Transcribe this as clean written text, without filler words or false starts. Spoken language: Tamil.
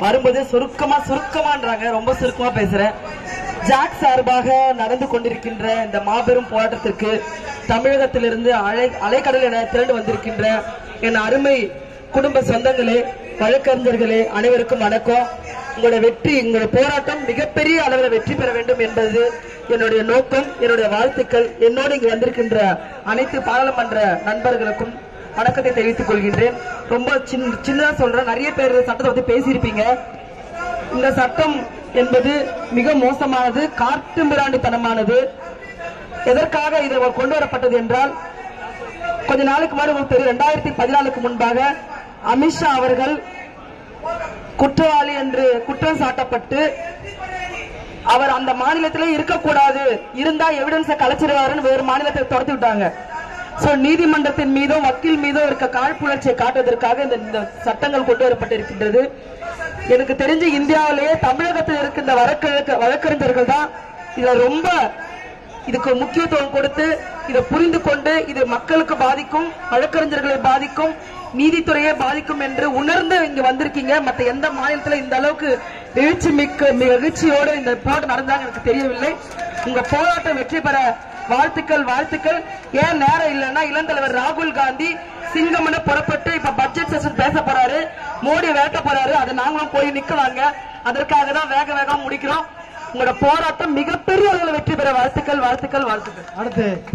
வரும்போது சுருக்கமான்றாங்க, ரொம்ப சுருக்கமா பேசுறேன். ஜாக் சார்பாக நடந்து கொண்டிருக்கின்ற இந்த மாபெரும் போராட்டத்திற்கு தமிழகத்திலிருந்து அலைக்கடல் என திரண்டு வந்திருக்கின்ற என் அருமை குடும்ப சொந்தங்களே, வழக்கறிஞர்களே, அனைவருக்கும் வணக்கம். உங்களுடைய போராட்டம் மிகப்பெரிய அளவில் வெற்றி பெற வேண்டும் என்பது என்னுடைய நோக்கம், என்னுடைய வாழ்த்துக்கள். என்னோடு இங்கு வந்திருக்கின்ற அனைத்து பாராளுமன்ற நண்பர்களுக்கும் வணக்கத்தை தெரிவித்துக் கொள்கின்றேன். ரொம்ப சின்னதா சொல்றேன், நிறைய பேர் சட்டத்தை பத்தி பேசியிருப்பீங்க. இந்த சட்டம் என்பது மிக மோசமானது, காட்டு மிராண்டித்தனமானது. எதற்காக இது கொண்டு வரப்பட்டது என்றால், கொஞ்ச நாளுக்கு முன்னாடி உங்களுக்கு தெரியும், 2014 முன்பாக அமித்ஷா அவர்கள் குற்றவாளி என்று குற்றம் சாட்டப்பட்டு அவர் அந்த மாநிலத்திலே இருக்கக்கூடாது, இருந்தா எவிடன்ஸை கலைச்சிருவாருன்னு வேறு மாநிலத்தை துரத்தி விட்டாங்க. நீதிமன்றத்தின் மீதும் வக்கீல் மீதும் இருக்க காழ்ப்புணர்ச்சியை காட்டுவதற்காக இந்த சட்டங்கள் கொண்டு வரப்பட்டிருக்கின்றது. எனக்கு தெரிஞ்சு இந்தியாவிலேயே தமிழகத்தில் இருக்கின்ற வழக்கறிஞர்கள் தான் இதுல ரொம்ப இதுக்கு முக்கியத்துவம் கொடுத்து இதை புரிந்து கொண்டு இது மக்களுக்கு பாதிக்கும், வழக்கறிஞர்களை பாதிக்கும், நீதித்துறையை பாதிக்கும் என்று உணர்ந்து இங்க வந்திருக்கீங்க. மற்ற எந்த மாநிலத்துல இந்த அளவுக்கு எழுச்சியோடு இந்த போராட்டம் நடந்தாங்க எனக்கு தெரியவில்லை. உங்க போராட்டம் வெற்றி பெற வாழ்த்துக்கள். ஏன் நேரம் இல்லைன்னா, இளந்தலைவர் ராகுல் காந்தி சிங்கம்னு புறப்பட்டு இப்ப பட்ஜெட் செஷன் பேச போறாரு, மோடி வேட்ட போறாரு, அதை நாங்களும் போய் நிக்கலாங்க. அதற்காக தான் வேகமா முடிக்கிறோம். உங்களோட போராட்டம் மிகப்பெரிய அளவில் வெற்றி பெற வாழ்த்துக்கள். அடுத்து